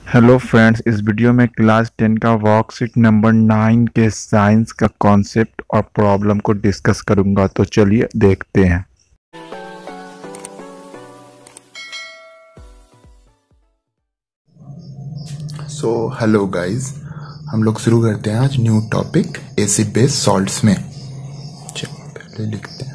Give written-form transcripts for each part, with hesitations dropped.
Hello friends, इस video में class 10 का वर्कशीट नंबर 9 के साइंस का कॉन्सेप्ट और प्रॉब्लम को डिस्कस करूंगा। तो चलिए देखते हैं। सो हेलो गाइस, हम लोग शुरू करते हैं आज new topic acid base salts में। चलो पहले लिखते हैं।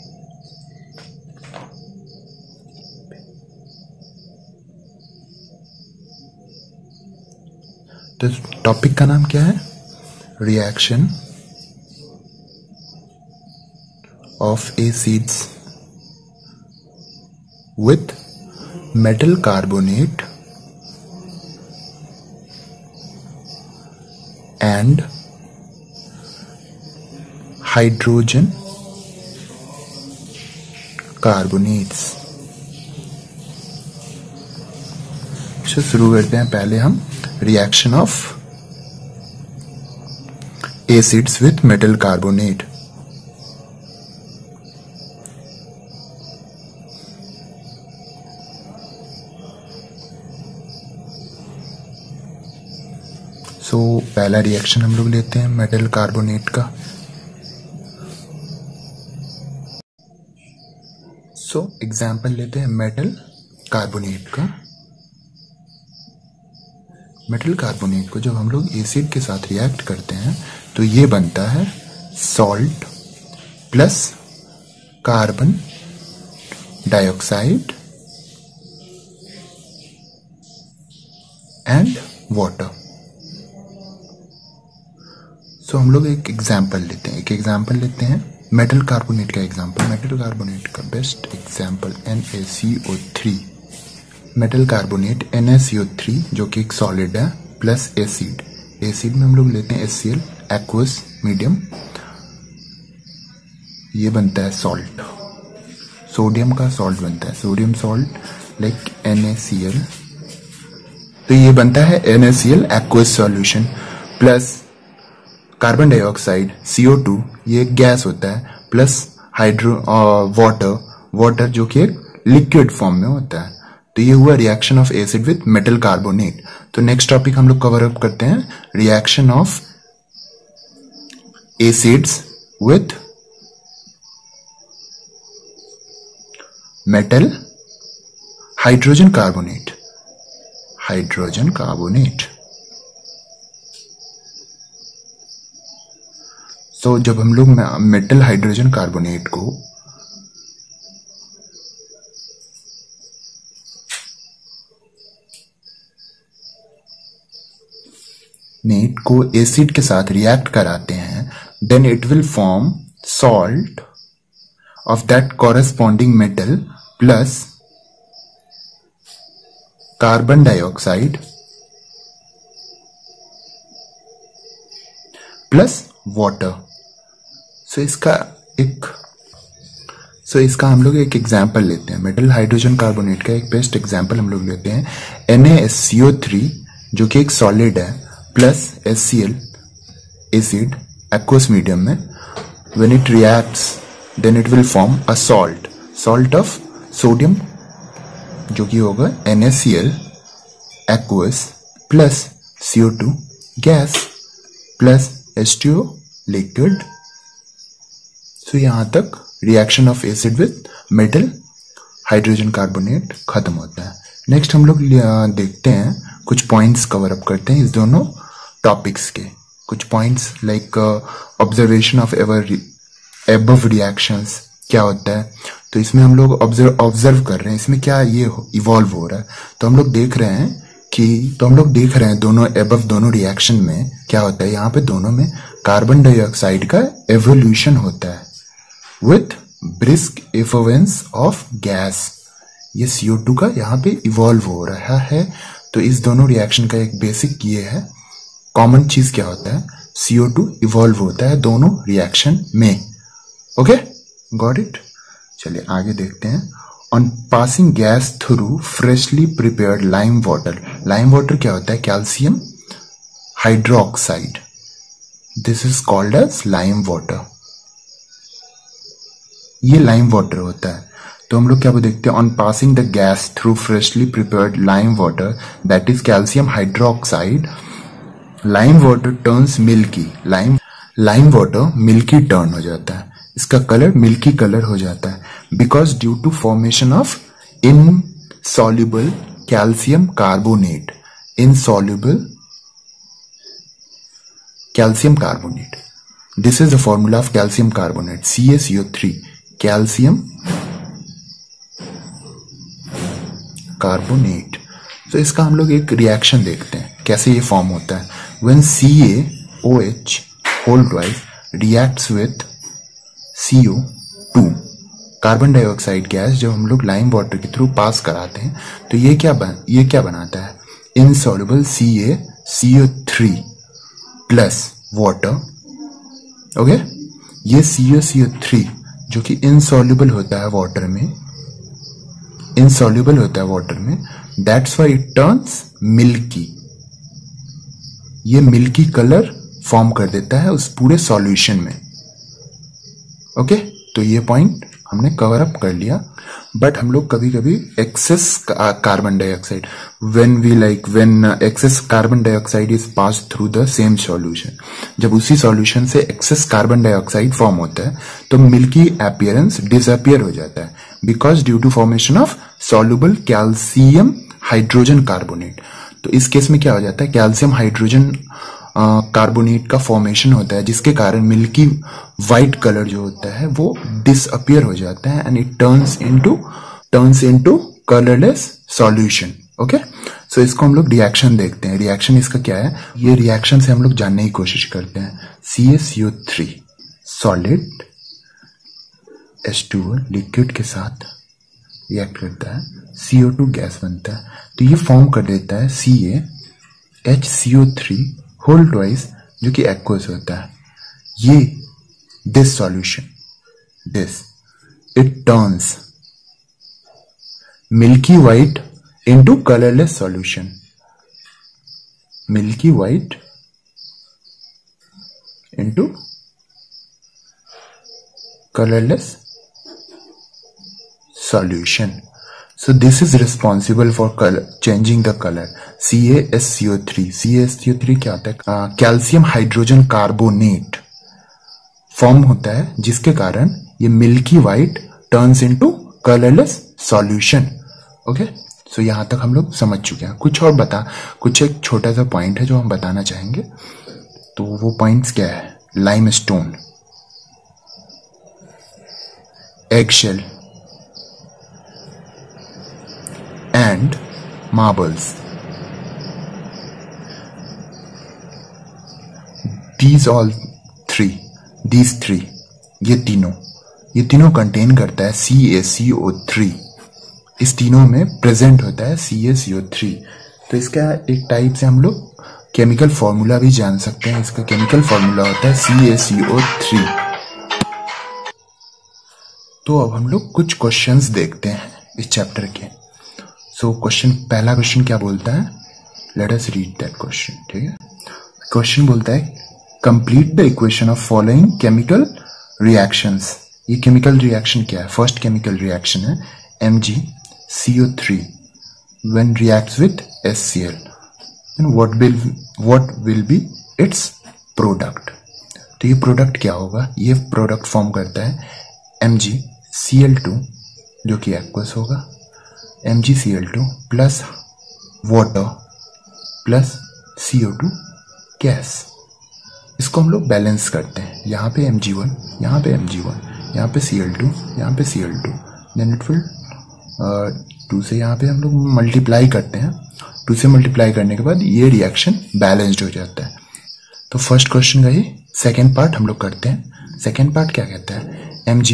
तो टॉपिक का नाम क्या है? Reaction of acids with metal carbonate and hydrogen carbonates। तो शुरू करते हैं पहले हम reaction of acids with metal carbonate. पहला रिएक्शन हम लोग लेते हैं मेटल कार्बोनेट का। एग्जाम्पल लेते हैं मेटल कार्बोनेट का। मेटल कार्बोनेट को जब हम लोग एसिड के साथ रिएक्ट करते हैं तो ये बनता है salt plus carbon dioxide and water. हम लोग एक एग्जाम्पल लेते हैं मेटल कार्बोनेट का एग्जाम्पल। मेटल कार्बोनेट का best example NaCO3। Metal carbonate NaCO3 जो कि एक सॉलिड है प्लस एसिड में हम लोग लेते हैं HCl एक्वस मीडियम। ये बनता है सॉल्ट, सोडियम का सॉल्ट बनता है, सोडियम सॉल्ट लाइक NaCl। तो ये बनता है NaCl aqueous solution plus carbon dioxide CO2, ये एक गैस होता है, प्लस वाटर जो कि एक लिक्विड फॉर्म में होता है। तो ये हुआ reaction of acid with metal carbonate. तो नेक्स्ट टॉपिक हम लोग कवर अप करते हैं reaction of acids with metal hydrogen carbonate. तो जब हम लोग मेटल हाइड्रोजन कार्बोनेट को एसिड के साथ रिएक्ट कराते हैं, then it will form salt of that corresponding metal plus carbon dioxide plus water. इसका हम लोग एक एग्जाम्पल लेते हैं। मेटल हाइड्रोजन कार्बोनेट का एक बेस्ट एग्जाम्पल हम लोग लेते हैं NaSCO3 जो कि एक सॉलिड है plus HCl acid aqueous medium में। When it reacts then it will form a salt of sodium जो कि होगा NaCl aqueous plus CO2 gas plus H2O liquid. यहां तक reaction of acid with metal hydrogen carbonate खत्म होता है। Next हम लोग देखते हैं, कुछ पॉइंट्स कवर अप करते हैं इस दोनों टॉपिक्स के। कुछ points like observation of above reactions क्या होता है। तो इसमें हम लोग ऑब्जर्व कर रहे हैं इसमें क्या ये इवॉल्व हो रहा है। तो हम लोग देख रहे हैं दोनों एबव दोनों रिएक्शन में क्या होता है। यहाँ पे दोनों में कार्बन डाइऑक्साइड का एवोल्यूशन होता है with brisk effervescence of gas. ये CO2 का यहाँ पे इवॉल्व हो रहा है। तो इस दोनों रिएक्शन का एक बेसिक ये है, कॉमन चीज क्या होता है, CO2 इवॉल्व होता है दोनों रिएक्शन में। Okay, got it. चलिए आगे देखते हैं। On passing gas through freshly prepared lime water क्या होता है, calcium hydroxide. This is called as lime water. ये लाइम वाटर होता है। तो हम लोग क्या देखते हैं, on passing the gas through freshly prepared lime water that is calcium hydroxide, lime water turns milky, lime water milky turn हो जाता है, इसका कलर मिल्की कलर हो जाता है because due to formation of insoluble calcium carbonate, insoluble calcium carbonate. This is the formula of calcium carbonate, CaCO3, calcium carbonate. तो इसका हम लोग एक रिएक्शन देखते हैं कैसे ये फॉर्म होता है. When CaOH whole twice reacts with CO2, carbon dioxide gas जब हम लोग लाइम वाटर के थ्रू पास कराते हैं तो ये क्या बनाता है, insoluble CaCO3 plus water. Okay, ये CaCO3 जो कि इनसॉल्युबल होता है वाटर में, that's why it turns milky, ये मिल्की कलर फॉर्म कर देता है उस पूरे सॉल्यूशन में. ओके, तो ये पॉइंट हमने कवर अप कर लिया. बट हम लोग कभी कभी excess carbon dioxide, when excess carbon dioxide is pass through the same solution, जब उसी सॉल्यूशन से एक्सेस कार्बन डाइऑक्साइड फॉर्म होता है तो मिल्की अपीयरेंस डिसअपियर हो जाता है because due to formation of soluble calcium hydrogen carbonate. तो इस केस में क्या हो जाता है, कैल्शियम हाइड्रोजन कार्बोनेट का फॉर्मेशन होता है जिसके कारण मिल्की व्हाइट कलर जो होता है वो डिसअपियर हो जाता है and it turns into colourless solution. Okay, so इसको हम लोग रिएक्शन देखते हैं. रिएक्शन इसका क्या है, ये रिएक्शन से हम लोग जानने की कोशिश करते हैं. CaCO3 सॉलिड H2O लिक्विड के साथ रिएक्ट करता है, CO2 गैस बनता है, तो ये फॉर्म कर देता है CaHCO3 होल ट्वाइस जो कि एक्वस होता है. ये this solution it turns milky white into colourless solution, milky white into colourless solution. So this is responsible for changing the color. CaSCO3 क्या होता है, कैल्शियम हाइड्रोजन कार्बोनेट फॉर्म होता है जिसके कारण ये milky white turns into colourless solution. Okay, so यहां तक हम लोग समझ चुके हैं. कुछ एक छोटा सा पॉइंट है जो हम बताना चाहेंगे. तो वो पॉइंट्स क्या है, limestone, eggshell and marbles. These three ये तीनों कंटेन करता है CaCO3. इस तीनों में प्रेजेंट होता है CaCO3. तो इसका एक टाइप से हम लोग केमिकल फॉर्मूला भी जान सकते हैं. इसका केमिकल फॉर्मूला होता है CaCO3. तो अब हम लोग कुछ क्वेश्चंस देखते हैं इस चैप्टर के. सो पहला क्वेश्चन क्या बोलता है, let us read that question. ठीक है, क्वेश्चन बोलता है complete the equation of following chemical reactions. ये केमिकल रिएक्शन क्या है, फर्स्ट केमिकल रिएक्शन है MgCO3 when reacts with HCl, then what will be its product. तो ये प्रोडक्ट क्या होगा, ये प्रोडक्ट फॉर्म करता है MgCl2 जो कि एक्वस होगा, MgCl2 plus water plus CO2 gas. इसको हम लोग बैलेंस करते हैं. यहाँ पे Mg1, यहाँ पे Mg1, यहाँ पे Cl2, यहाँ पे Cl2, देन इट विल 2 से यहाँ पे हम लोग मल्टीप्लाई करते हैं. 2 से मल्टीप्लाई करने के बाद ये रिएक्शन बैलेंस्ड हो जाता है. तो फर्स्ट क्वेश्चन का ही सेकेंड पार्ट हम लोग करते हैं. सेकेंड पार्ट क्या कहता है,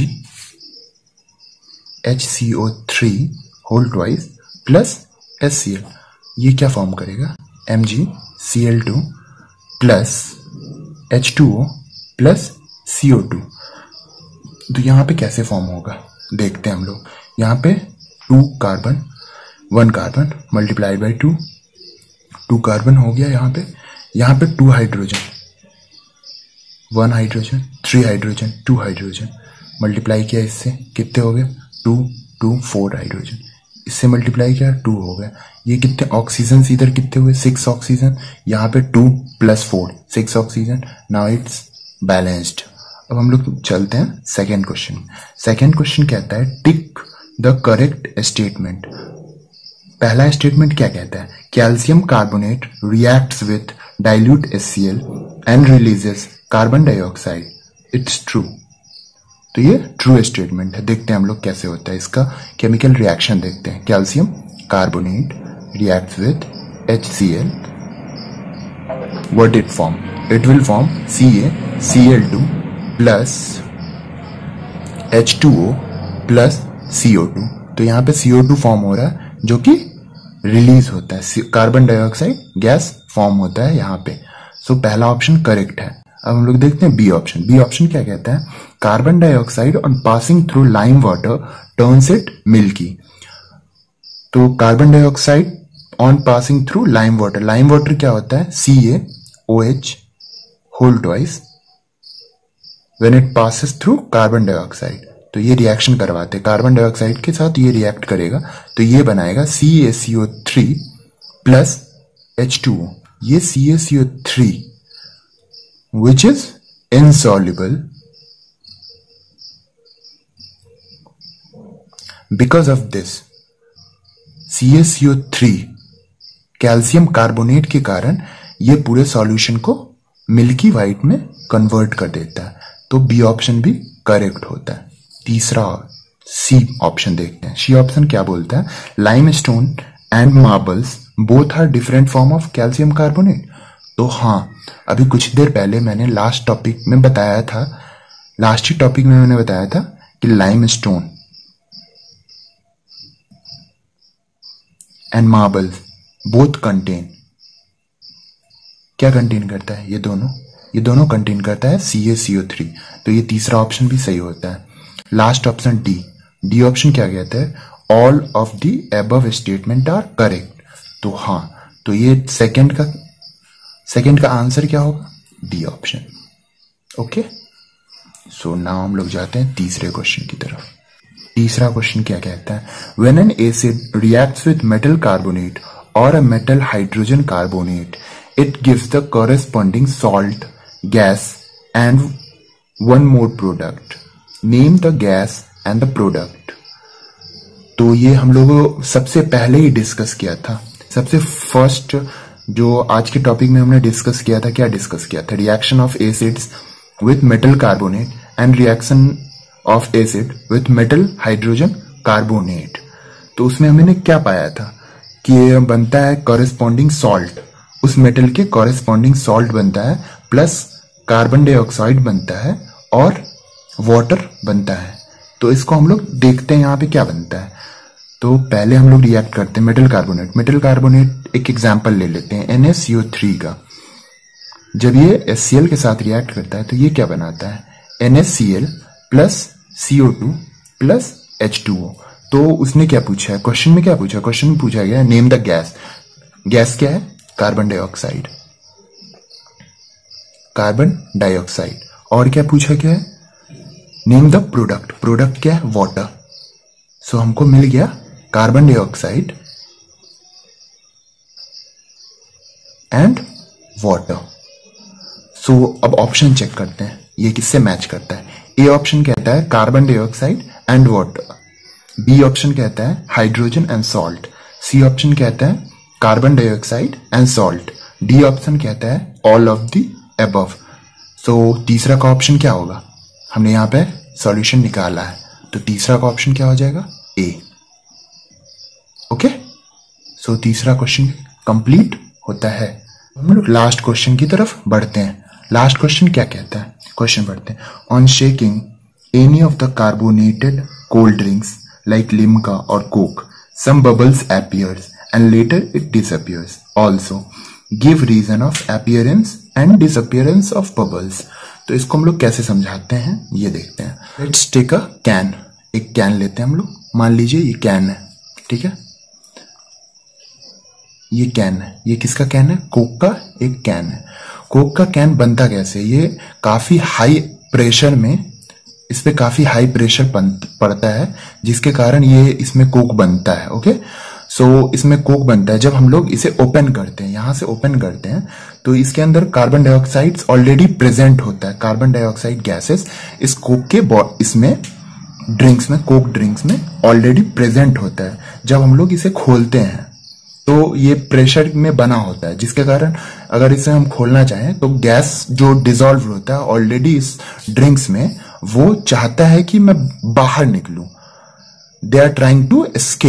MgHCO3 whole twice plus HCl. ये क्या फॉर्म करेगा, MgCl2 plus H2O plus CO2. तो यहाँ पे कैसे फॉर्म होगा देखते हैं हम लोग. यहाँ पे 2 carbon 1 carbon multiplied by 2 carbon हो गया. यहाँ पे 2 hydrogen, 1 hydrogen 3 hydrogen 2 hydrogen multiply किया, इससे कितने हो गए 2 2 4 हाइड्रोजन, इससे मल्टीप्लाई किया 2 हो गया। ये कितने ऑक्सीजन इधर कितने हुए 6 ऑक्सीजन, यहाँ पे 2 + 4 6 ऑक्सीजन। Now it's balanced. अब हम लोग चलते हैं सेकेंड क्वेश्चन। सेकेंड क्वेश्चन कहता है टिक द करेक्ट स्टेटमेंट। पहला स्टेटमेंट क्या कहता है, calcium carbonate reacts with dilute HCl and releases carbon dioxide, it's true. तो ये ट्रू स्टेटमेंट है। देखते हैं हम लोग कैसे होता है इसका केमिकल रिएक्शन देखते हैं। Calcium carbonate reacts with HCl, what it form, it will form CaCl2 plus H2O plus CO2। तो यहाँ पे CO2 फॉर्म हो रहा है जो कि रिलीज होता है, कार्बन डाइऑक्साइड गैस फॉर्म होता है यहाँ पे। सो पहला ऑप्शन करेक्ट है। अब हम लोग देखते हैं बी ऑप्शन। बी ऑप्शन क्या कहता है, carbon dioxide on passing through lime water turns it milky. तो carbon dioxide on passing through lime water क्या होता है, CaOH whole twice when it passes through carbon dioxide. तो ये रिएक्शन करवाते हैं कार्बन डाइऑक्साइड के साथ, ये रिएक्ट करेगा तो ये बनाएगा CaCO3 प्लस H2O। ये CaCO3 which is insoluble because of this CaCO3 calcium carbonate के कारण ये पूरे सॉल्यूशन को मिल्की वाइट में कन्वर्ट कर देता है। तो बी ऑप्शन भी करेक्ट होता है। तीसरा सी ऑप्शन देखते हैं। सी ऑप्शन क्या बोलता है, limestone and marbles both are different form of calcium carbonate. तो हाँ, अभी कुछ देर पहले मैंने लास्ट टॉपिक में बताया था, लास्ट ही टॉपिक में मैंने बताया था कि limestone and marbles both contain, क्या कंटेन करता है, ये दोनों कंटेन करता है CaCO3। तो ये तीसरा ऑप्शन भी सही होता है। लास्ट ऑप्शन डी ऑप्शन क्या कहता है, all of the above statement are correct. तो हाँ, तो ये सेकंड का आंसर क्या होगा, D option. Okay, so now हम लोग जाते हैं तीसरे क्वेश्चन की तरफ। तीसरा क्वेश्चन क्या कहता है, when an acid reacts with metal carbonate और a metal hydrogen carbonate it gives the corresponding salt gas and one more product, name the gas and the product. तो ये हम लोगों सबसे पहले ही डिस्कस किया था। सबसे फर्स्ट जो आज के टॉपिक में हमने डिस्कस किया था, क्या डिस्कस किया था, reaction of acids with metal carbonate and reaction of acid with metal hydrogen carbonate. तो उसमें हमने क्या पाया था कि बनता है कॉरेस्पॉन्डिंग सॉल्ट, उस मेटल के कॉरेस्पॉन्डिंग सॉल्ट बनता है, प्लस कार्बन डाइऑक्साइड बनता है और वाटर बनता है। तो इसको हम लोग देखते हैं यहाँ पे क्या बनता है। तो पहले हम लोग रिएक्ट करते हैं मेटल कार्बोनेट एक एग्जांपल ले लेते हैं NaCO3 का। जब ये HCl के साथ रिएक्ट करता है तो ये क्या बनाता है, NaCl plus CO2 plus H2O। तो उसने क्या पूछा है, क्वेश्चन में क्या पूछा, क्वेश्चन में पूछा गया नेम द गैस। गैस क्या है, कार्बन डाइऑक्साइड। और क्या पूछा गया है, नेम द प्रोडक्ट क्या है, वाटर। सो हमको मिल गया carbon dioxide and water. So अब ऑप्शन चेक करते हैं ये किससे मैच करता है। ए ऑप्शन कहता है carbon dioxide and water, B option कहता है hydrogen and salt, C option कहता है carbon dioxide and salt, D option कहता है all of the above. So तीसरा का ऑप्शन क्या होगा, हमने यहां पे सॉल्यूशन निकाला है, तो तीसरा का ऑप्शन क्या हो जाएगा, ए। ओके, सो तीसरा क्वेश्चन कंप्लीट होता है। हम लोग लास्ट क्वेश्चन की तरफ बढ़ते हैं। लास्ट क्वेश्चन क्या कहता है, क्वेश्चन बढ़ते हैं। On shaking any of the carbonated cold drinks like Limca और Coke, some bubbles appears and later it disappears. Also, give reason of appearance and disappearance of bubbles. तो इसको हम लोग कैसे समझाते हैं ये देखते हैं। Let's take a can. एक कैन लेते हैं हम लोग, मान लीजिए ये कैन है, ठीक है, ये कैन है, ये किसका कैन है, कोक का एक कैन है। कोक का कैन बनता कैसे, ये काफी हाई प्रेशर में इस पे काफी हाई प्रेशर पड़ता है, जिसके कारण ये इसमें कोक बनता है। ओके, सो इसमें कोक बनता है। जब हम लोग इसे ओपन करते हैं, यहां से ओपन करते हैं, तो इसके अंदर कार्बन डाइऑक्साइड ऑलरेडी प्रेजेंट होता है। कार्बन डाइऑक्साइड गैसेस इस कोक के इसमें ड्रिंक्स में, कोक ड्रिंक्स में ऑलरेडी प्रेजेंट होता है। जब हम लोग इसे खोलते हैं तो ये प्रेशर में बना होता है, जिसके कारण अगर इसे हम खोलना चाहें तो गैस जो डिसॉल्व होता है ऑलरेडी इस ड्रिंक्स में, वो चाहता है कि मैं बाहर निकलूं। They are trying to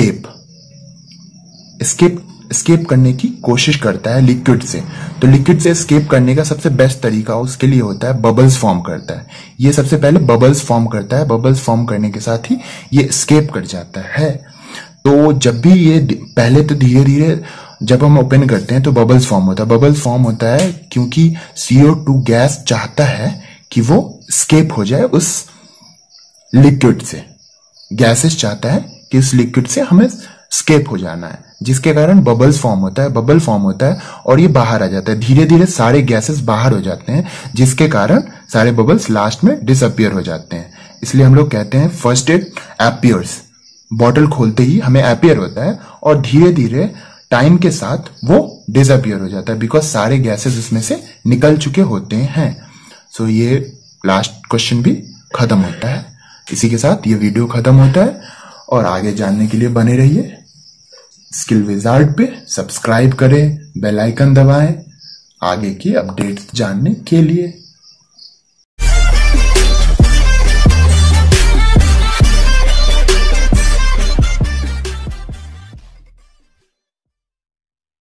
escape करने की कोशिश करता है लिक्विड से। तो लिक्विड से एस्केप करने का सबसे बेस्ट तरीका उसके लिए होता है बबल्स फॉर्म करता है। ये सबसे पहले बबल्स फॉर्म करता है, बबल्स फॉर्म करने के साथ ही ये एस्केप कर जाता है। तो जब भी ये पहले तो धीरे धीरे जब हम ओपन करते हैं तो बबल्स फॉर्म होता है। बबल्स फॉर्म होता है क्योंकि CO2 गैस चाहता है कि वो एस्केप हो जाए उस लिक्विड से। गैसेस चाहता है कि उस लिक्विड से हमें एस्केप हो जाना है, जिसके कारण बबल्स फॉर्म होता है। बबल फॉर्म होता है और ये बाहर आ जाता है। धीरे धीरे सारे गैसेस बाहर हो जाते हैं, जिसके कारण सारे बबल्स लास्ट में डिसअपियर हो जाते हैं। इसलिए हम लोग कहते हैं फर्स्ट इट अपीयर्स। बॉटल खोलते ही हमें अपीयर होता है और धीरे धीरे टाइम के साथ वो डिसअपियर हो जाता है, बिकॉज सारे गैसेस उसमें से निकल चुके होते हैं। सो ये लास्ट क्वेश्चन भी खत्म होता है। इसी के साथ ये वीडियो खत्म होता है और आगे जानने के लिए बने रहिए। स्किल विजार्ड पे सब्सक्राइब करें, बेल आइकन दबाएं आगे की अपडेट्स जानने के लिए।